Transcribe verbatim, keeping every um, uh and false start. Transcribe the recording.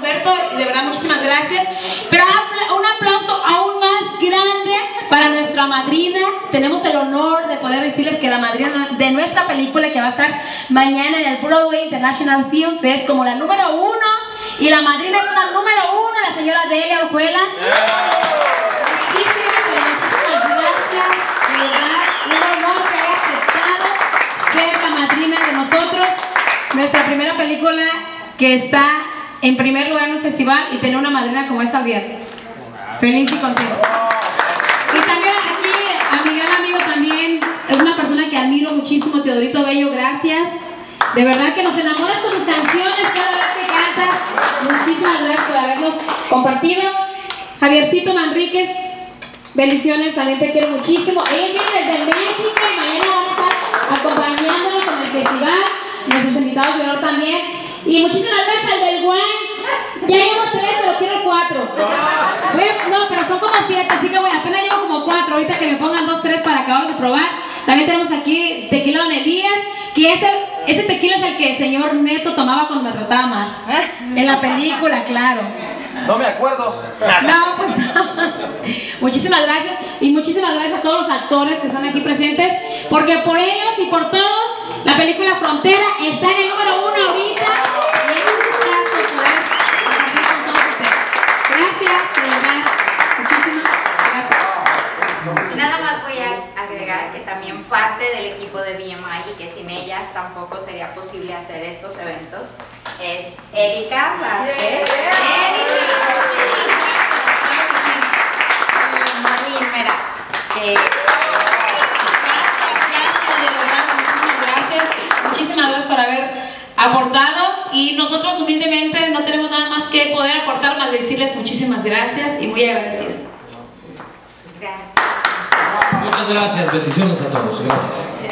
Roberto, y de verdad muchísimas gracias. Pero un aplauso aún más grande para nuestra madrina. Tenemos el honor de poder decirles que la madrina de nuestra película, que va a estar mañana en el Broadway International Film Fest como la número uno, y la madrina es una número uno, la señora Delia Orjuela. Muchísimas gracias, de verdad, un honor que haya aceptado ser la madrina de nosotros, nuestra primera película que está en primer lugar en el festival, y tener una madrina como esta bien. Feliz y contenta. Y también aquí a Miguel Amigo también, es una persona que admiro muchísimo, Teodorito Bello, gracias. De verdad que nos enamoras con tus canciones cada vez que cantas. Muchísimas gracias por habernos compartido. Javiercito Manríquez, bendiciones, también te quiero muchísimo. Ella viene desde México y mañana vamos a estar acompañándonos en el festival. Nuestros invitados de honor también. Y muchísimas gracias al del wine. Ya llevo tres, pero quiero cuatro. Bueno, no, pero son como siete, así que bueno, apenas llevo como cuatro. Ahorita que me pongan dos, tres para acabar de probar. También tenemos aquí tequila Don Elías, que ese, ese tequila es el que el señor Neto tomaba cuando me trataba mal. En la película, claro. No me acuerdo. No, pues no. Muchísimas gracias. Y muchísimas gracias a todos los actores que están aquí presentes, porque por ellos y por todos, la película Frontera está en el número uno ahorita. Y es un gustazo poder compartir con todos ustedes. Gracias, de verdad. Muchísimas gracias. Nada más voy a agregar que también parte del equipo de B M I, y que sin ellas tampoco sería posible hacer estos eventos, es Erika Vázquez, Marlene Meraz. Eh, Muchísimas gracias por haber aportado, y nosotros humildemente no tenemos nada más que poder aportar más decirles muchísimas gracias y muy agradecidos. Gracias. Muchas gracias, bendiciones a todos. Gracias.